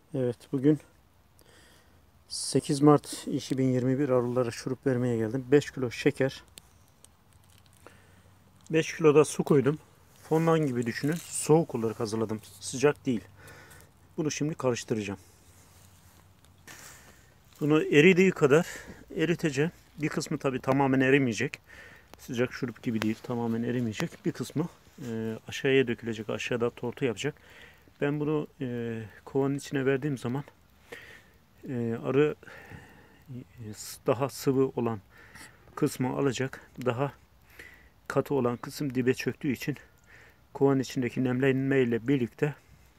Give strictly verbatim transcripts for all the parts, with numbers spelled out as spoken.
Evet, bugün sekiz Mart iki bin yirmi bir arılara şurup vermeye geldim. beş kilo şeker, beş kilo da su koydum. Fondan gibi düşünün. Soğuk olarak hazırladım. Sıcak değil. Bunu şimdi karıştıracağım. Bunu eridiği kadar eriteceğim. Bir kısmı tabi tamamen erimeyecek. Sıcak şurup gibi değil. Tamamen erimeyecek. Bir kısmı e, aşağıya dökülecek. Aşağıda tortu yapacak. Ben bunu e, kovanın içine verdiğim zaman e, arı e, daha sıvı olan kısmı alacak. Daha katı olan kısım dibe çöktüğü için kovanın içindeki nemlenme ile birlikte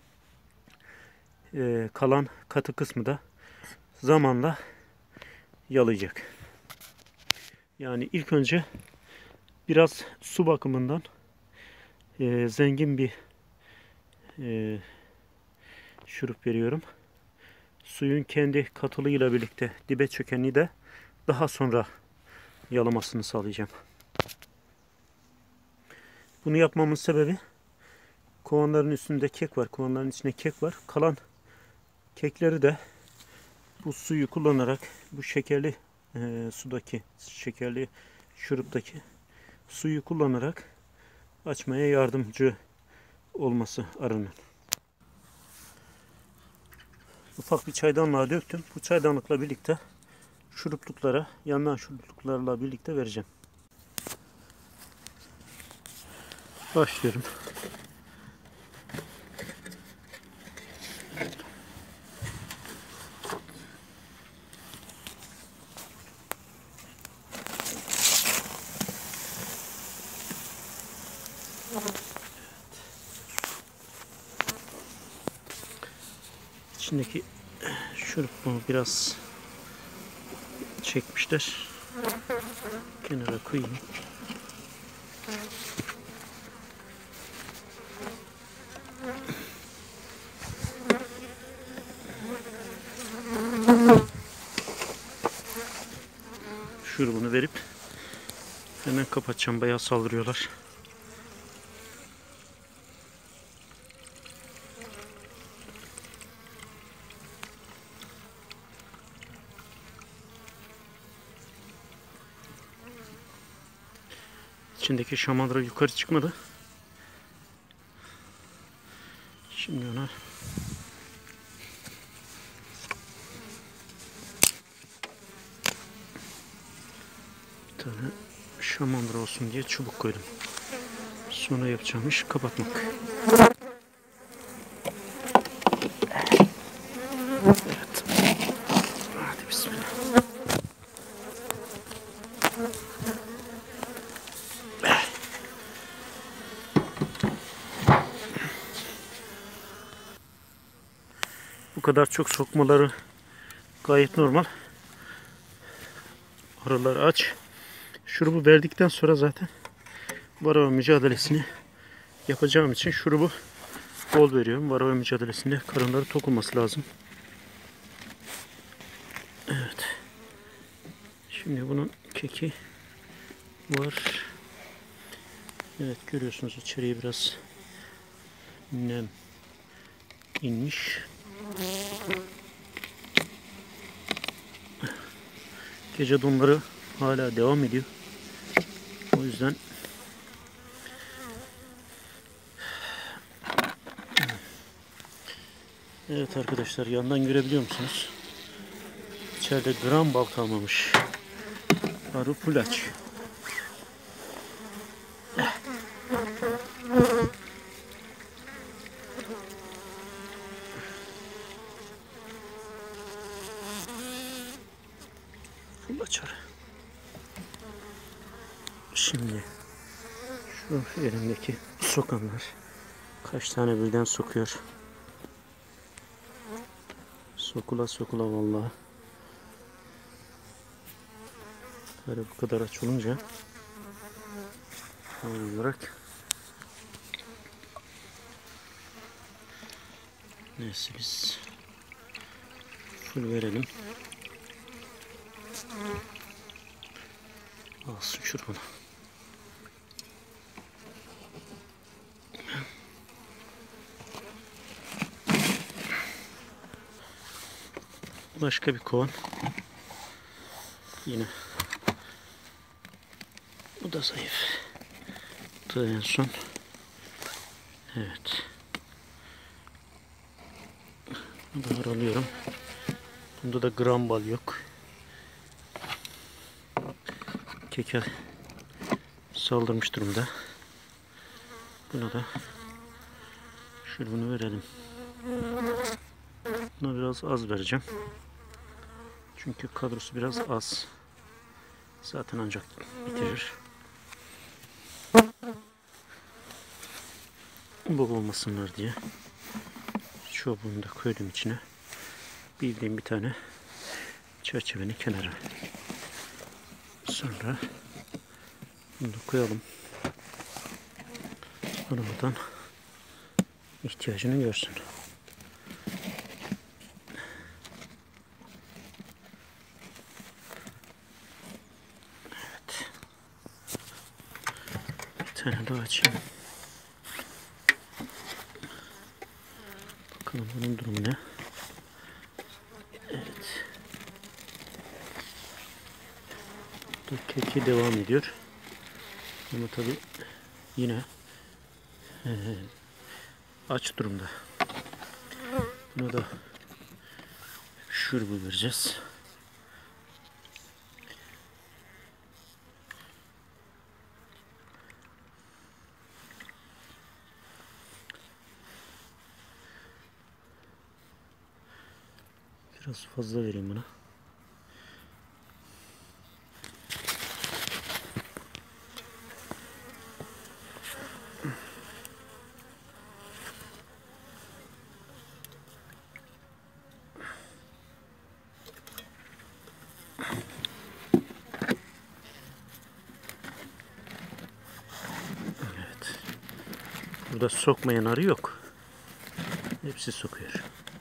e, kalan katı kısmı da zamanla yalayacak. Yani ilk önce biraz su bakımından e, zengin bir e, şurup veriyorum. Suyun kendi katılığıyla birlikte dibe çökeni de daha sonra yalamasını sağlayacağım. Bunu yapmamın sebebi, kovanların üstünde kek var. Kovanların içinde kek var. Kalan kekleri de bu suyu kullanarak, bu şekerli e, sudaki, şekerli şuruptaki suyu kullanarak açmaya yardımcı olması arının. Ufak bir çaydanlığa döktüm. Bu çaydanlıkla birlikte şurupluklara, yandan şurupluklarla birlikte vereceğim. Başlıyorum. İçindeki şurupu biraz çekmişler. Kenara koyayım. Şurubunu verip hemen kapatacağım. Bayağı saldırıyorlar. İçindeki şamandıra yukarı çıkmadı. Şimdi ona bir tane şamandıra olsun diye çubuk koydum. Sonra yapacağım iş kapatmak. Evet. Hadi bismillah. Bu kadar çok sokmaları gayet normal. Arılar aç. Şurubu verdikten sonra zaten varroa mücadelesini yapacağım için şurubu bol veriyorum. Varroa mücadelesinde karınları tok olması lazım. Evet. Şimdi bunun keki var. Evet, görüyorsunuz içeriye biraz nem inmiş. Gece donları hala devam ediyor. O yüzden evet arkadaşlar, yandan görebiliyor musunuz? İçeride gram bal kalmamış. Arı full aç. Full aç arı. Şimdi şu elimdeki sokanlar kaç tane birden sokuyor. Sokula sokula vallahi. Böyle bu kadar aç olunca olarak neyse biz full verelim. Alsın şurada. Başka bir kovan. Yine. Bu da zayıf. Bu da en son. Evet. Bunu da aralıyorum. Bunda da gram bal yok. Keke saldırmış durumda. Buna da şöyle bunu verelim. Buna biraz az vereceğim. Çünkü kadrosu biraz az. Zaten ancak bitirir. Bol olmasınlar diye çubuğunu da koydum içine. Bildiğim bir tane çerçevenin kenarı. Sonra bunu da koyalım. Arabadan ihtiyacını görsün. Evet. Bir tane daha açayım. Bakalım bunun durumu ne? Evet. Bu keki devam ediyor. Ama tabi yine e, aç durumda. Buna da şurubu vereceğiz. Biraz fazla vereyim buna. Evet. Burada sokmayan arı yok. Hepsi sokuyor.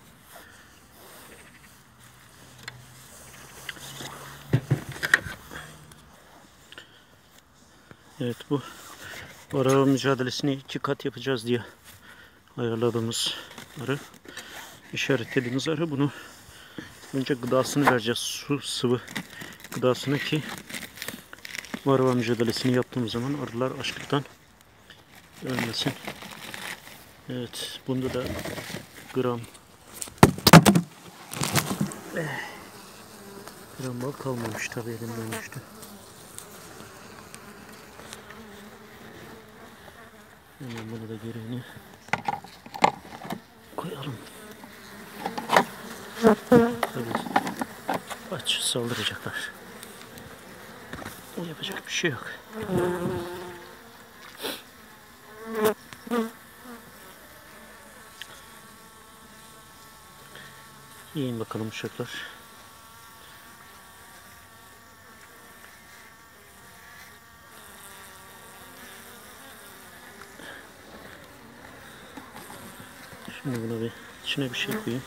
Evet, bu araba mücadelesini iki kat yapacağız diye ayarladığımız arı, işaretlediğimiz arı. Bunu önce gıdasını vereceğiz. Su, sıvı gıdasını ki bu araba mücadelesini yaptığımız zaman arılar açlıktan ölmesin. Evet, bunda da gram gram bal kalmamış, tabi elimden düştü. Hemen bunu da gereğini koyalım. Tabii aç saldıracaklar. Yapacak bir şey yok. Yiyin bakalım uşaklar. Şimdi buna bir içine bir şey koyayım.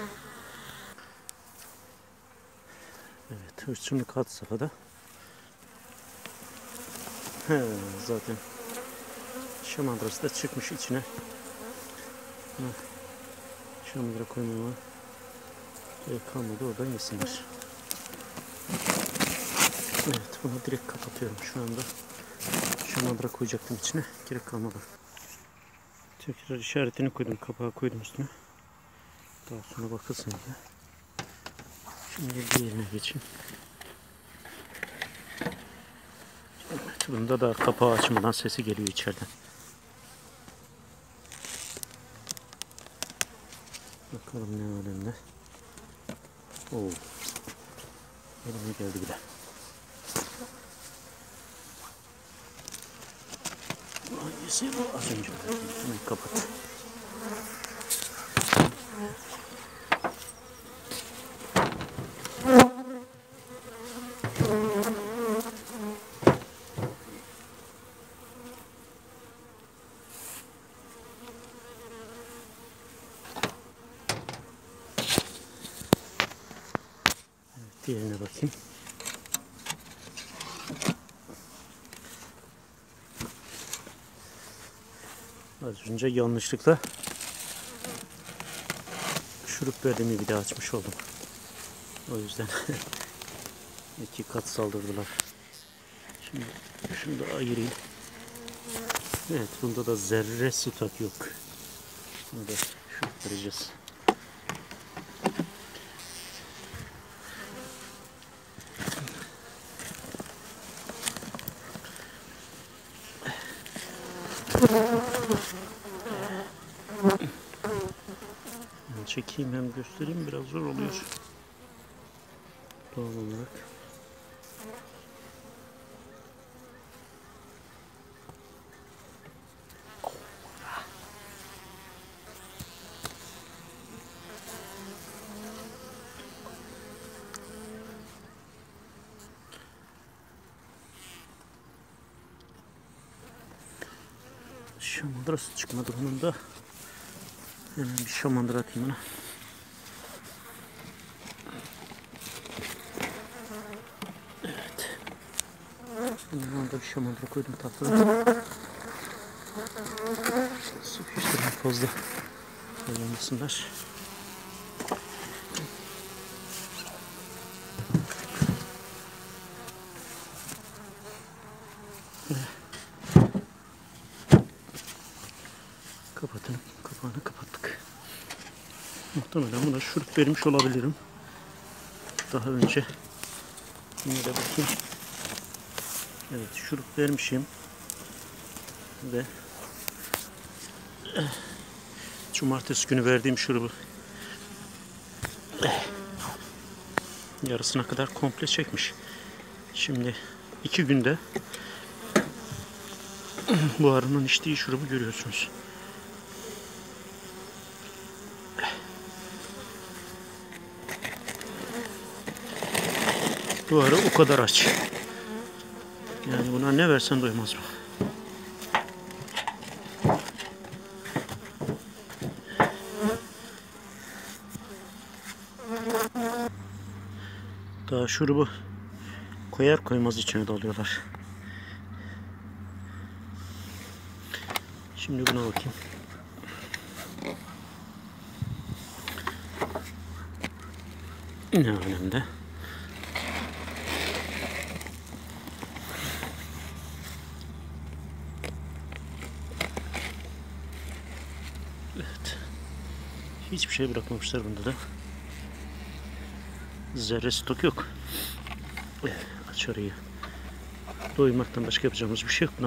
Evet, hırçınlık had safhada. He, zaten şamandrası da çıkmış içine. Hı. Şamandıra koymama gerek kalmadı, oradan yesinler. Evet, bunu direkt kapatıyorum şu anda. Şamandıra koyacaktım içine, gerek kalmadı. Tekrar işaretini koydum, kapağı koydum üstüne. Daha sonra bakılsın diye. Şimdi diğerine geçeyim. Evet, bunda da kapağı açmadan sesi geliyor içeriden. Bakalım ne alemde. Oo. Elime geldi bile. Hangisi bu? Az önce. Hemen kapat. Diğerine bakayım. Az önce yanlışlıkla şurup verdiğimi bir daha açmış oldum. O yüzden iki kat saldırdılar. Şimdi şunu da ayırayım. Evet, bunda da zerre stok yok. Bunu da şurup vereceğiz. Hem çekeyim hem göstereyim, biraz zor oluyor doğal olarak. Şamandırası çıkmadı bunun da. Hemen bir şamandıra atayım ona. Evet. Bunun da bir şamandıra koydum tatlı. Sıkıştırma fazla kullanmasınlar. Kapatın. Kapağını kapattık. Muhtemelen buna şurup vermiş olabilirim. Daha önce. Yine de bakayım. Evet, şurup vermişim. Ve cumartesi günü verdiğim şurubu yarısına kadar komple çekmiş. Şimdi iki günde bu arının içtiği şurubu görüyorsunuz. Bu arı o kadar aç. Yani buna ne versen doymaz mı? Daha şurubu koyar koymaz içine dalıyorlar. Şimdi buna bakayım. Ne alemde? Evet. Hiçbir şey bırakmamışlar bunda da. Zerre stok yok. Evet, aç arayı. Doymaktan başka yapacağımız bir şey yok buna.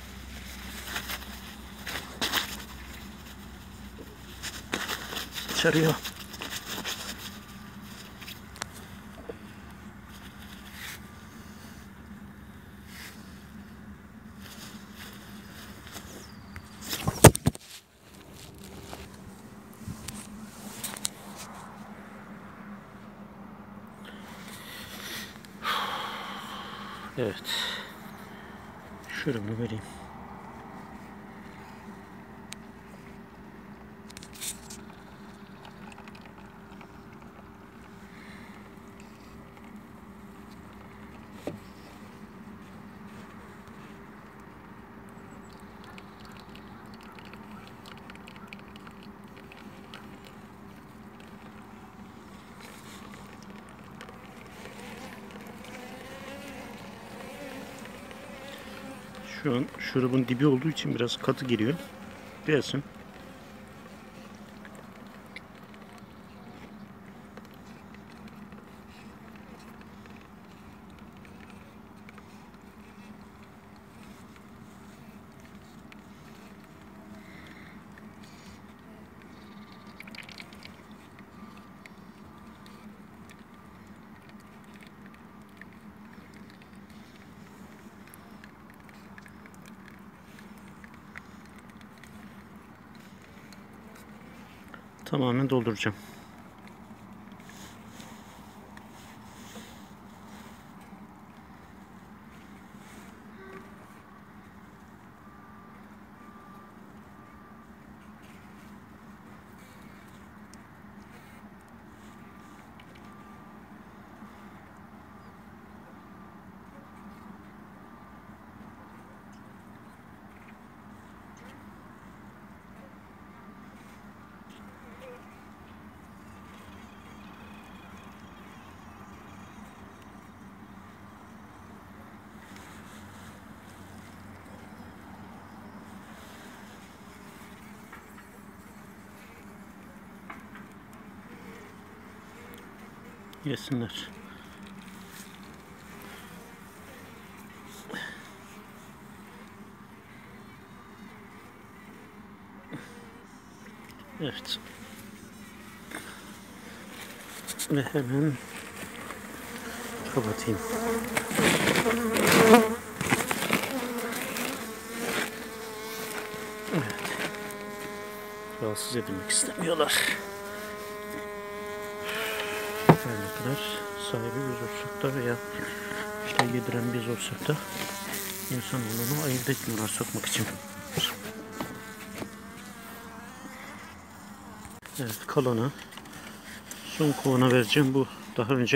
Aç arıyor. Evet. Şöyle vereyim. Şu an şurubun dibi olduğu için biraz katı geliyor. Gelsin. Tamamen dolduracağım. yesinler. Evet. Ve hemen kapatayım. Evet. Rahatsız edilmek istemiyorlar. Her ne kadar sahibi biz olsak da veya işte yediren biz olsak da insanoğlunu ayırt etmiyorlar sokmak için. Evet, kalanı son kovana vereceğim. Bu daha önce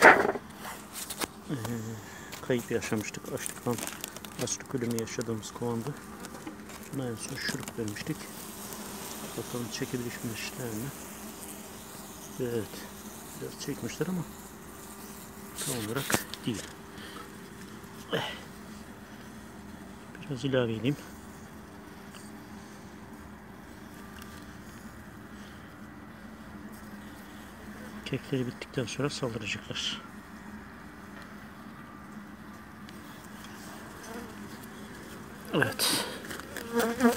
e, kayıp yaşamıştık. Açlıktan açlık ölümü yaşadığımız kovandı. Buna en son şurup vermiştik. Bakalım çekebilmişler mi? Evet. Biraz çekmişler ama tam olarak değil. Biraz ilave edeyim. Kekleri bittikten sonra saldıracaklar. Evet.